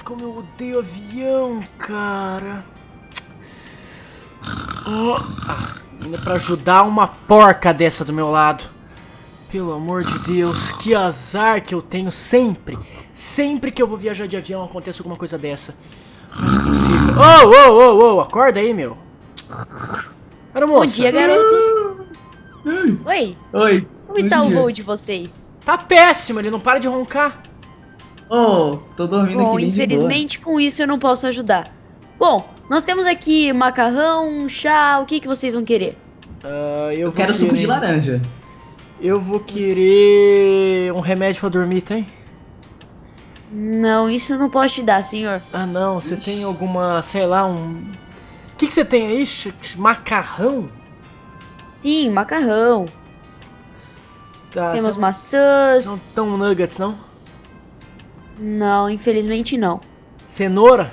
como eu odeio avião, cara. Oh, ainda pra ajudar uma porca dessa do meu lado. Pelo amor de Deus, que azar que eu tenho sempre. Sempre que eu vou viajar de avião acontece alguma coisa dessa. Não é possível. Acorda aí, meu. Era moça. Bom dia, garotos. Oi. Oi. Como está o voo de vocês? Tá péssimo, ele não para de roncar. Oh, tô dormindo Bom, aqui bem de boa. infelizmente com isso eu não posso ajudar. Bom, nós temos aqui macarrão, chá, o que vocês vão querer? Eu quero suco de laranja. Eu vou querer um remédio pra dormir, tem? Não, isso eu não posso te dar, senhor. Ah não, você tem alguma, sei lá, um... O que você tem aí? Macarrão? Sim, macarrão. Tá, Temos maçãs. não tão nuggets, não? Não, infelizmente não. Cenoura?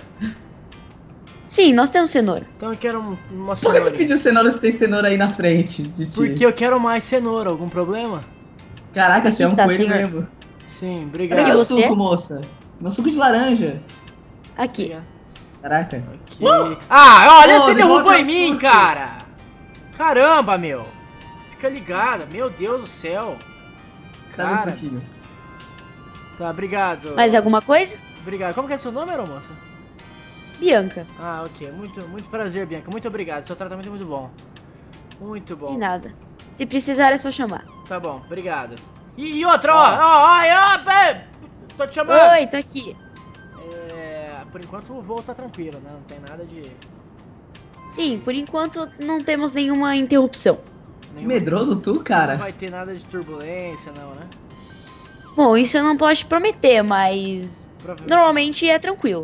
Sim, nós temos cenoura. Então eu quero uma Por que cenoura. tu pediu cenoura se tem cenoura aí na frente de ti? Porque eu quero mais cenoura, algum problema? Caraca, você é um está, coelho senhor? mesmo. Sim, Cadê obrigado. meu você? suco, moça? Meu suco de laranja. Aqui. Obrigado. Caraca. Aqui. Ah, olha, Pô, você derrubou devolve em mim, meu suco. cara! Caramba, meu! Fica ligado, meu Deus do céu! Tá no Cara, suquinho. tá, obrigado. Mais alguma coisa? Obrigado. Como que é seu nome, aeromoça? Bianca. Ah, ok. Muito prazer, Bianca. Muito obrigado. Seu tratamento é muito bom. Muito bom. De nada. Se precisar é só chamar. Tá bom, obrigado. E outra, tô te chamando. Oi, tô aqui. Por enquanto o voo tá tranquilo, né? Não tem nada de... Sim, por enquanto não temos nenhuma interrupção. Medroso tu, Não cara? vai ter nada de turbulência, não, né? Bom, isso eu não posso te prometer, mas Provavelmente. normalmente é tranquilo.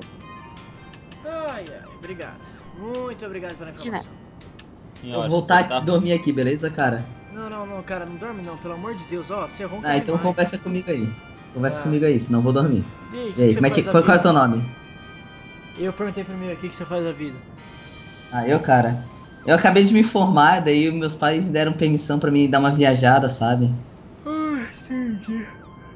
Ai, obrigado. Muito obrigado pela informação. Eu vou voltar a dormir aqui, beleza, cara? Não, cara, não dorme não, pelo amor de Deus, ó, você ronca Ah, então demais. conversa comigo aí. Conversa comigo aí, senão eu vou dormir. E aí, E aí, como é que, qual é o teu nome? Eu perguntei primeiro o que você faz da vida. Ah, cara. Eu acabei de me formar, daí meus pais me deram permissão pra mim dar uma viajada, sabe? Entendi.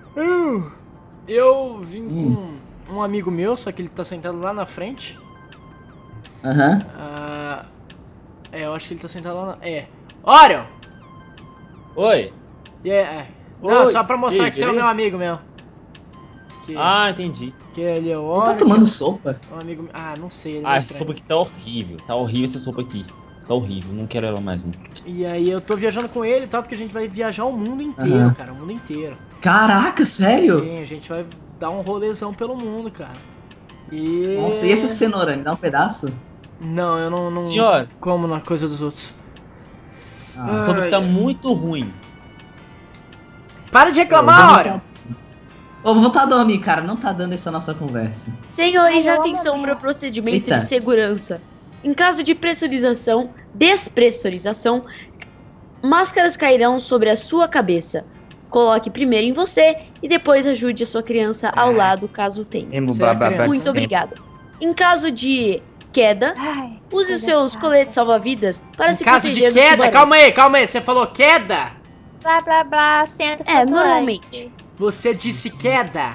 Eu vim com um amigo meu, só que ele tá sentado lá na frente. Aham. Eu acho que ele tá sentado lá na... Orion! Oi. Não, Oi. só pra mostrar E aí, que você é o meu beleza? amigo mesmo. Que, Entendi. que ele é o Não tá Orion. tomando sopa? Um amigo... não sei, ele é Essa estranho. sopa aqui tá horrível. Tá horrível essa sopa aqui. Tá horrível, não quero ela mais não. E aí eu tô viajando com ele e tal, porque a gente vai viajar o mundo inteiro, Aham. cara, o mundo inteiro. Caraca, sério? Sim, a gente vai dar um rolezão pelo mundo, cara. E... Nossa, e essa cenoura? Me dá um pedaço? Não, eu não Senhor. como na coisa dos outros. A sopa aqui tá muito ruim. Para de reclamar, Orion! Ô, vou voltar a dormir, cara. Não tá dando essa nossa conversa. Senhores, Ai, eu amo atenção avião. para o procedimento Eita. de segurança. Em caso de pressurização, despressurização, máscaras cairão sobre a sua cabeça. Coloque primeiro em você e depois ajude a sua criança ao lado, caso tenha. Você é criança. Muito obrigado. Em caso de queda, Ai, use coisa os seus chata. coletes salva-vidas para Em se caso de proteger do queda, tubarão. calma aí, você falou queda? Blá, blá, blá, centro É, flutuante. normalmente. Você disse queda?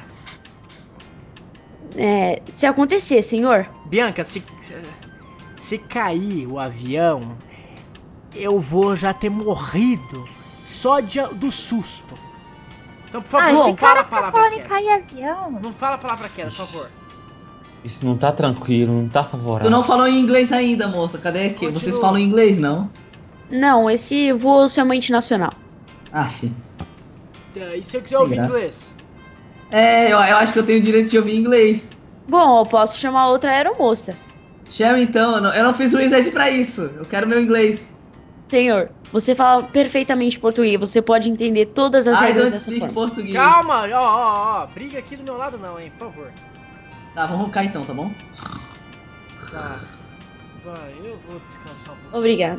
Se acontecer, senhor. Bianca, se cair o avião, eu vou já ter morrido só do susto. Então, por favor, não esse fala cara a fica palavra falando em queda. cair avião. Não fala a palavra queda, por favor. Isso não tá tranquilo, não tá Tu favorável. não falou em inglês ainda, moça. Cadê aqui? Continua. Vocês falam inglês, não? Não, esse voo é somente nacional. Aff. E se eu quiser ouvir graça. inglês? Eu acho que eu tenho o direito de ouvir inglês. Bom, eu posso chamar outra aeromoça. Chama então, eu não fiz o reset pra isso. Eu quero meu inglês. Senhor, você fala perfeitamente português, você pode entender todas as I regras don't dessa speak forma. português. Calma, ó, briga aqui do meu lado não, hein, por favor. Tá, vamos roncar então, tá bom? Tá. Vai, eu vou descansar um pouco. Obrigado.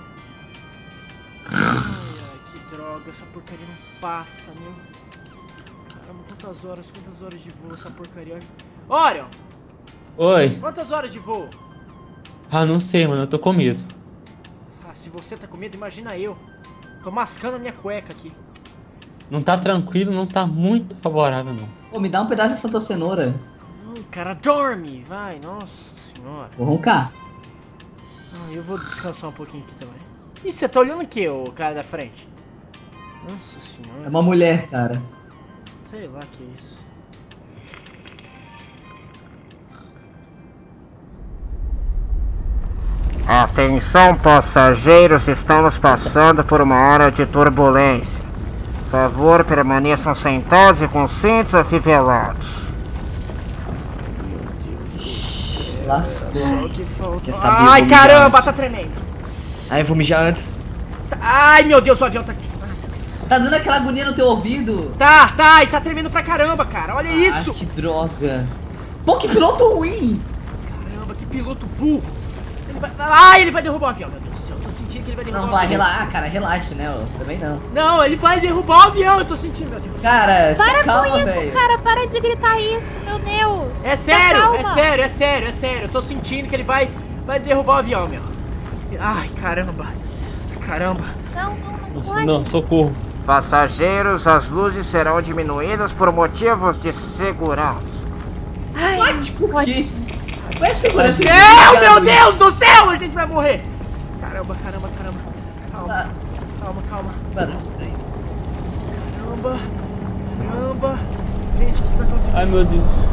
Ai, que droga, essa porcaria não passa, meu. Caramba, quantas horas de voo essa porcaria? Orion, Oi. quantas horas de voo? Não sei, mano, eu tô com medo. Se você tá com medo, imagina eu. Tô mascando a minha cueca aqui. Não tá tranquilo, não tá muito favorável não. Pô, me dá um pedaço dessa tua cenoura. Não cara, dorme! Vai, nossa senhora. Vou roncar. Ah, eu vou descansar um pouquinho aqui também. Ih, você tá olhando o que, o cara da frente? Nossa É senhora. uma mulher, cara. Sei lá que é isso. Atenção passageiros, estamos passando por uma hora de turbulência. Por favor, permaneçam sentados e com cintos afivelados. Lascou. Só o que falta. Já sabia, eu Ai, vou mijar caramba, antes. tá tremendo. Aí eu vou mijar antes. Ai, meu Deus, o avião tá aqui. Tá dando aquela agonia no teu ouvido? Tá, e tá tremendo pra caramba, cara. Olha isso. Ah, que droga. Pô, que piloto ruim. Caramba, que piloto burro. Ele vai derrubar o avião, meu Deus do céu. Eu tô sentindo que ele vai derrubar Não, o vai, avião. relaxa, cara, relaxa, né? Eu também não. Não, ele vai derrubar o avião, eu tô sentindo, meu Deus. Cara, Para se calma, com isso, velho. cara. Para de gritar isso, meu Deus. É Se sério, acalma. é sério. Eu tô sentindo que ele vai derrubar o avião, meu. Ai, caramba. Não Nossa, pode. não, socorro. Passageiros, as luzes serão diminuídas por motivos de segurança. Ai, Por pode. quê? Vai segurança. Céu, meu Deus do céu, a gente vai morrer. Caramba. Ah. Calma. Mano, estranho. Caramba. Gente, o que vai acontecer? Ai, meu Deus.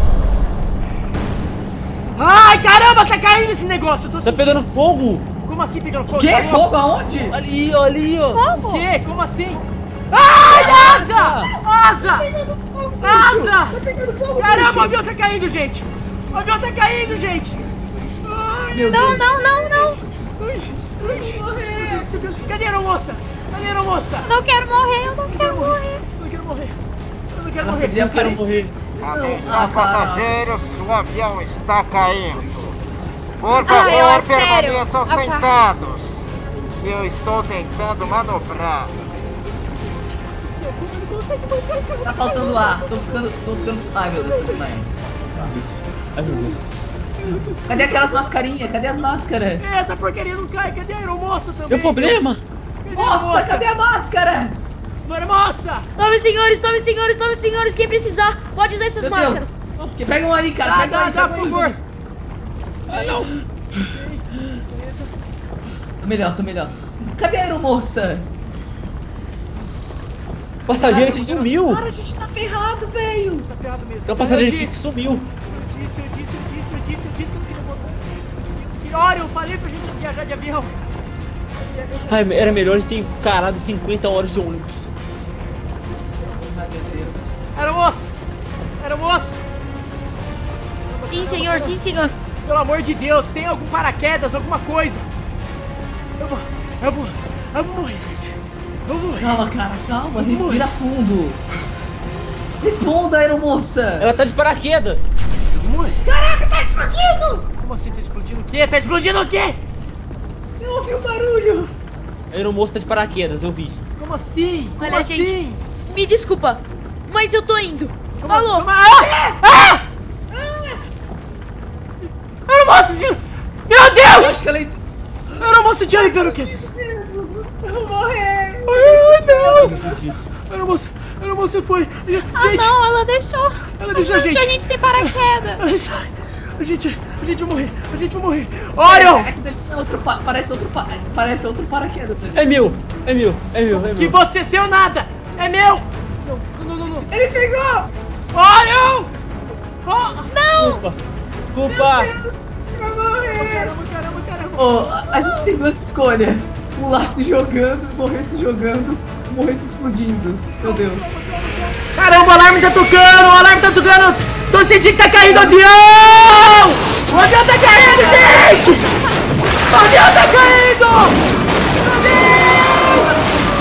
Ai, caramba, tá caindo esse negócio. Eu tô Tá sentindo. pegando fogo. Como assim pegando fogo? Que? Tá louco? Fogo aonde? Ali, ó, ali, ó. O Fogo? quê? Como assim? Ai, asa! Tá pegando fogo, Caramba, o bicho. avião tá caindo, gente. Ai, Meu Não. Ui. Cadê a aeromoça? Não quero morrer, eu não quero morrer. Eu não quero morrer. Ela podia Eu quero aparecer. morrer. Atenção passageiros, o avião está caindo. Por favor, é sério. permaneçam Ah, tá. sentados. Eu estou tentando manobrar. Tá faltando ar. Tô ficando. Ai, meu Deus, tô desmaiando. Ai, meu Deus. Cadê aquelas mascarinhas? Cadê as máscaras? Essa porcaria não cai. Cadê a aeromoça também? Deu problema? Cadê a Nossa, aeromoça? cadê a máscara? Aeromoça! Tome, senhores, quem precisar, pode usar essas Meu máscaras. Deus. Que pega um aí, cara. Pega um aí, Dá, pega por um favor. aí. Ah, não. Tô melhor. Cadê a aeromoça? O passageiro que sumiu. Cara, a gente tá ferrado, velho. Tá ferrado mesmo. É o passageiro Eu que disse sumiu. que eu não queria botar. Que hora eu falei pra gente viajar de avião? Ai, era melhor a gente ter encarado 50 horas de ônibus. Ai, meu Deus. Aeromoça! Sim, senhor. Pelo amor de Deus, tem algum paraquedas, alguma coisa? Eu vou morrer, gente. Eu vou morrer. Calma, cara, calma. Respira fundo. Responda, aeromoça. Ela tá de paraquedas. Eu vou morrer. Caraca, tá explodindo. Como assim tá explodindo o quê? Tá explodindo o quê? Eu ouvi o barulho. A aeromoça tá de paraquedas, eu vi. Como assim? Como Olha, assim? gente. Me desculpa, mas eu tô indo. Falou. Aeromoça, meu Eu Deus! acho que ela... Aeromoça, tinha paraquedas. Eu vou morrer. Ai, não! Não acredito. Aeromoça foi. Gente, Não, ela deixou. ela deixou a gente. Deixou a gente sem paraquedas. A gente vai morrer. Orion! É que deve ser outro parece outro paraquedas. ali. É meu. Que você seu nada! É meu! Não. Ele pegou. Orion! Oh! Desculpa. Vai morrer. Caramba! Ô, a gente tem duas escolhas. Pular se jogando, morrer se jogando, morrer se explodindo. Meu Deus. Caramba, o alarme tá tocando! Tô sentindo que tá caindo o avião! O avião tá caindo, gente! O avião tá caindo! Meu Deus!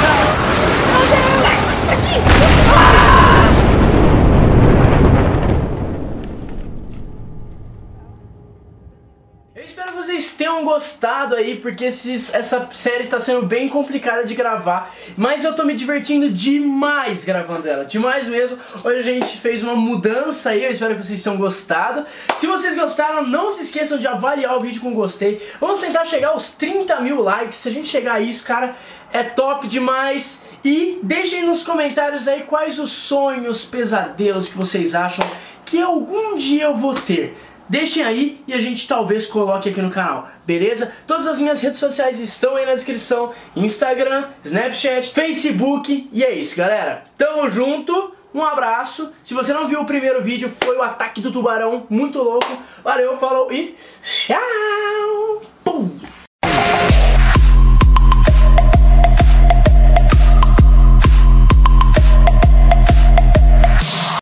Eu espero que vocês tenham gostado aí, porque essa série tá sendo bem complicada de gravar, mas eu tô me divertindo demais gravando ela, demais mesmo. Hoje a gente fez uma mudança aí, eu espero que vocês tenham gostado. Se vocês gostaram, não se esqueçam de avaliar o vídeo com gostei. Vamos tentar chegar aos 30 mil likes, se a gente chegar a isso, cara, é top demais. E deixem nos comentários aí quais os sonhos, pesadelos que vocês acham que algum dia eu vou ter. Deixem aí e a gente talvez coloque aqui no canal, beleza? Todas as minhas redes sociais estão aí na descrição. Instagram, Snapchat, Facebook. E é isso, galera. Tamo junto, um abraço. Se você não viu o primeiro vídeo, foi o ataque do tubarão, muito louco. Valeu, falou e tchau!